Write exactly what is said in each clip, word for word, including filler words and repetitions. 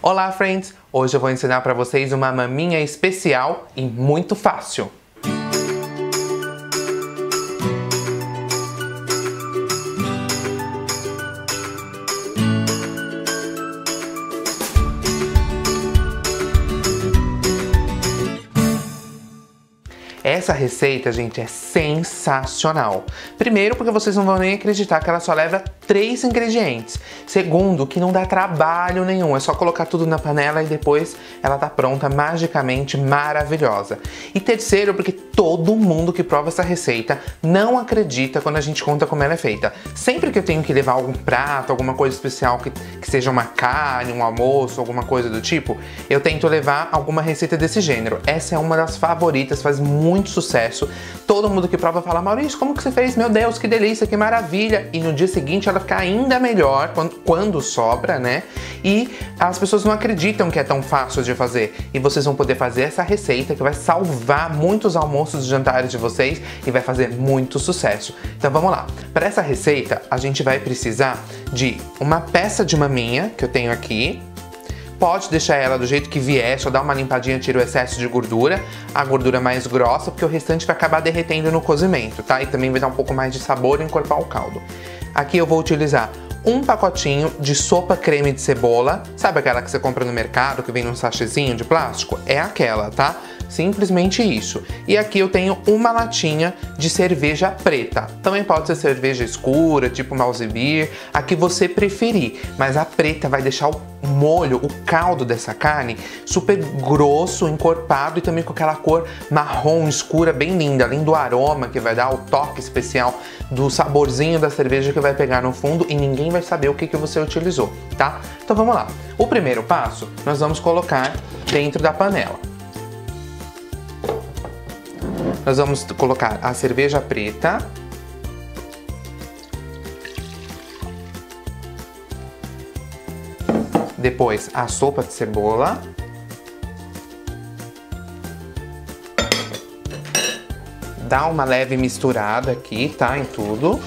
Olá, friends! Hoje eu vou ensinar para vocês uma maminha especial e muito fácil. Essa receita, gente, é sensacional. Primeiro, porque vocês não vão nem acreditar que ela só leva três ingredientes. Segundo, que não dá trabalho nenhum. É só colocar tudo na panela e depois ela tá pronta, magicamente maravilhosa. E terceiro, porque todo mundo que prova essa receita não acredita quando a gente conta como ela é feita. Sempre que eu tenho que levar algum prato, alguma coisa especial, que, que seja uma carne, um almoço, alguma coisa do tipo, eu tento levar alguma receita desse gênero. Essa é uma das favoritas, faz muito muito sucesso. Todo mundo que prova fala: Maurício, como que você fez? Meu Deus, que delícia, que maravilha! E no dia seguinte ela fica ainda melhor quando, quando sobra, né? E as pessoas não acreditam que é tão fácil de fazer. E vocês vão poder fazer essa receita que vai salvar muitos almoços e jantares de vocês e vai fazer muito sucesso. Então vamos lá. Para essa receita a gente vai precisar de uma peça de maminha que eu tenho aqui. Pode deixar ela do jeito que vier, só dá uma limpadinha, tira o excesso de gordura, a gordura mais grossa, porque o restante vai acabar derretendo no cozimento, tá? E também vai dar um pouco mais de sabor e encorpar o caldo. Aqui eu vou utilizar um pacotinho de sopa creme de cebola, sabe aquela que você compra no mercado, que vem num sachêzinho de plástico? É aquela, tá? Simplesmente isso. E aqui eu tenho uma latinha de cerveja preta. Também pode ser cerveja escura, tipo Malzbier, a que você preferir. Mas a preta vai deixar o molho, o caldo dessa carne super grosso, encorpado e também com aquela cor marrom escura, bem linda. Além do aroma que vai dar o toque especial do saborzinho da cerveja que vai pegar no fundo e ninguém vai saber o que, que você utilizou, tá? Então vamos lá. O primeiro passo nós vamos colocar dentro da panela. Nós vamos colocar a cerveja preta. Depois a sopa de cebola. Dá uma leve misturada aqui, tá? Em tudo.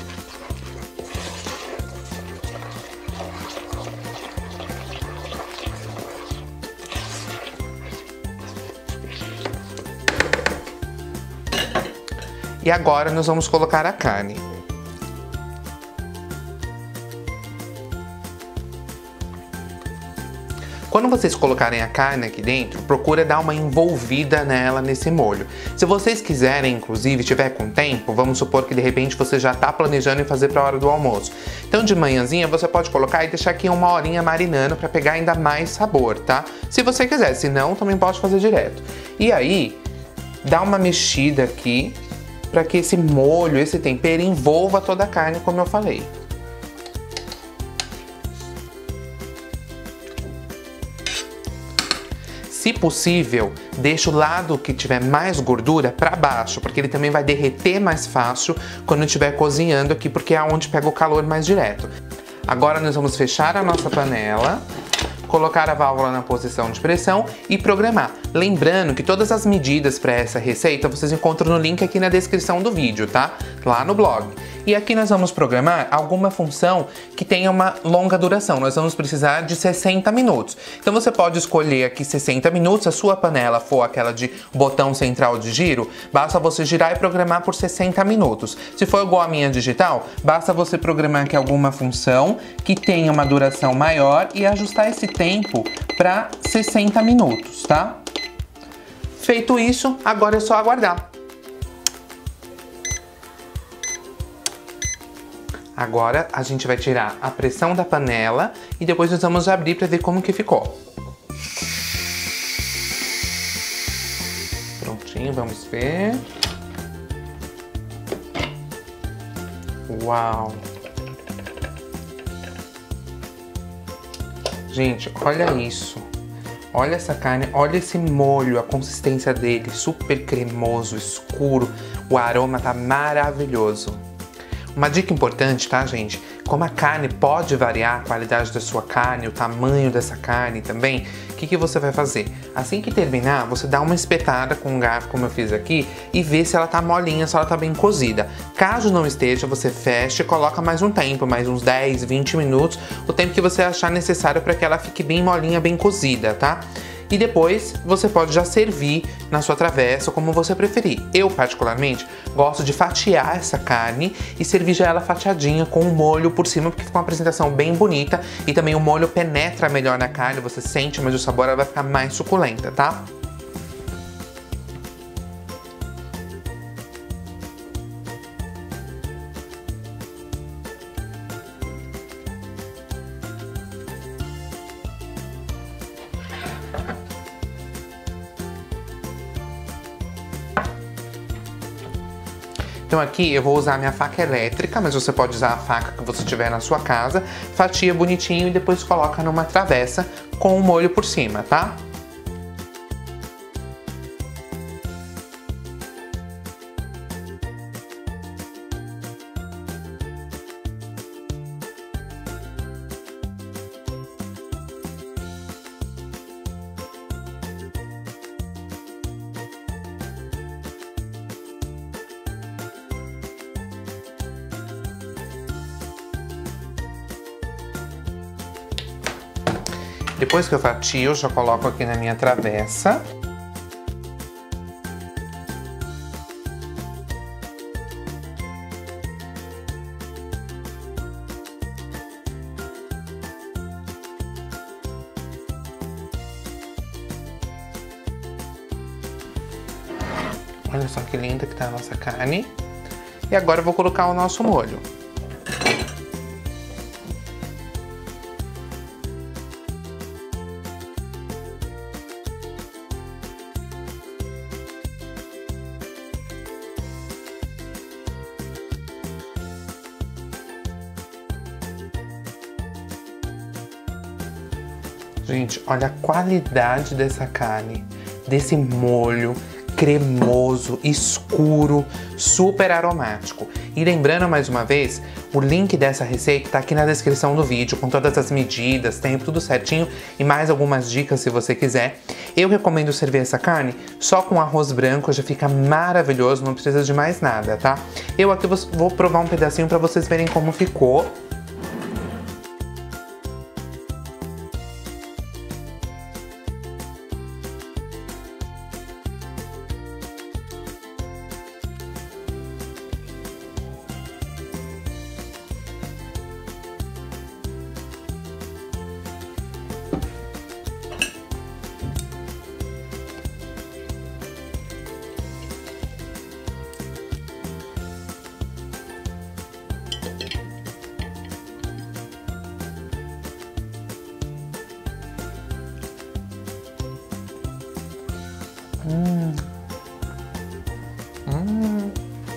E agora nós vamos colocar a carne. Quando vocês colocarem a carne aqui dentro, procura dar uma envolvida nela nesse molho. Se vocês quiserem, inclusive, tiver com tempo, vamos supor que de repente você já está planejando em fazer para a hora do almoço. Então de manhãzinha você pode colocar e deixar aqui uma horinha marinando para pegar ainda mais sabor, tá? Se você quiser, se não, também pode fazer direto. E aí, dá uma mexida aqui para que esse molho, esse tempero envolva toda a carne, como eu falei. Se possível, deixa o lado que tiver mais gordura para baixo, porque ele também vai derreter mais fácil quando estiver cozinhando aqui, porque é onde pega o calor mais direto. Agora nós vamos fechar a nossa panela, colocar a válvula na posição de pressão e programar. Lembrando que todas as medidas para essa receita vocês encontram no link aqui na descrição do vídeo, tá? Lá no blog. E aqui nós vamos programar alguma função que tenha uma longa duração. Nós vamos precisar de sessenta minutos. Então você pode escolher aqui sessenta minutos. Se a sua panela for aquela de botão central de giro, basta você girar e programar por sessenta minutos. Se for igual a minha digital, basta você programar aqui alguma função que tenha uma duração maior e ajustar esse tempo para sessenta minutos, tá? Feito isso, agora é só aguardar. Agora a gente vai tirar a pressão da panela e depois nós vamos abrir para ver como que ficou. Prontinho, vamos ver. Uau! Gente, olha isso. Olha essa carne, olha esse molho, a consistência dele, super cremoso, escuro. O aroma tá maravilhoso. Uma dica importante, tá, gente? como a carne pode variar, a qualidade da sua carne, o tamanho dessa carne também, o que, que você vai fazer? Assim que terminar, você dá uma espetada com um garfo, como eu fiz aqui, e vê se ela tá molinha, se ela tá bem cozida. Caso não esteja, você fecha e coloca mais um tempo, mais uns dez, vinte minutos, o tempo que você achar necessário para que ela fique bem molinha, bem cozida, tá? E depois você pode já servir na sua travessa, como você preferir. Eu, particularmente, gosto de fatiar essa carne e servir já ela fatiadinha com um molho por cima, porque fica uma apresentação bem bonita e também o molho penetra melhor na carne, você sente, mas o sabor ela vai ficar mais suculenta, tá? Então aqui eu vou usar a minha faca elétrica, mas você pode usar a faca que você tiver na sua casa, fatia bonitinho e depois coloca numa travessa com o molho por cima, tá? Depois que eu fatio, eu já coloco aqui na minha travessa. Olha só que linda que tá a nossa carne. E agora eu vou colocar o nosso molho. Gente, olha a qualidade dessa carne, desse molho cremoso, escuro, super aromático. E lembrando mais uma vez, o link dessa receita tá aqui na descrição do vídeo, com todas as medidas, tem tudo certinho e mais algumas dicas se você quiser. Eu recomendo servir essa carne só com arroz branco, já fica maravilhoso, não precisa de mais nada, tá? Eu aqui vou provar um pedacinho para vocês verem como ficou. Hum. Hum.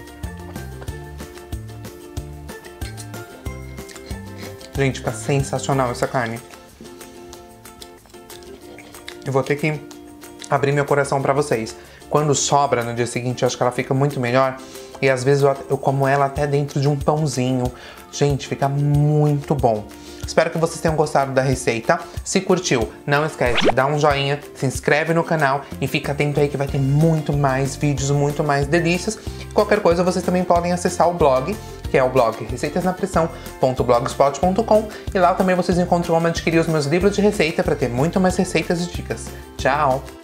Gente, fica sensacional essa carne. Eu vou ter que abrir meu coração pra vocês. Quando sobra no dia seguinte, eu acho que ela fica muito melhor. E às vezes eu, eu como ela até dentro de um pãozinho. Gente, fica muito bom. Espero que vocês tenham gostado da receita. Se curtiu, não esquece, dá um joinha, se inscreve no canal e fica atento aí que vai ter muito mais vídeos, muito mais delícias. Qualquer coisa, vocês também podem acessar o blog, que é o blog receitas na pressão ponto blogspot ponto com, e lá também vocês encontram como adquirir os meus livros de receita para ter muito mais receitas e dicas. Tchau!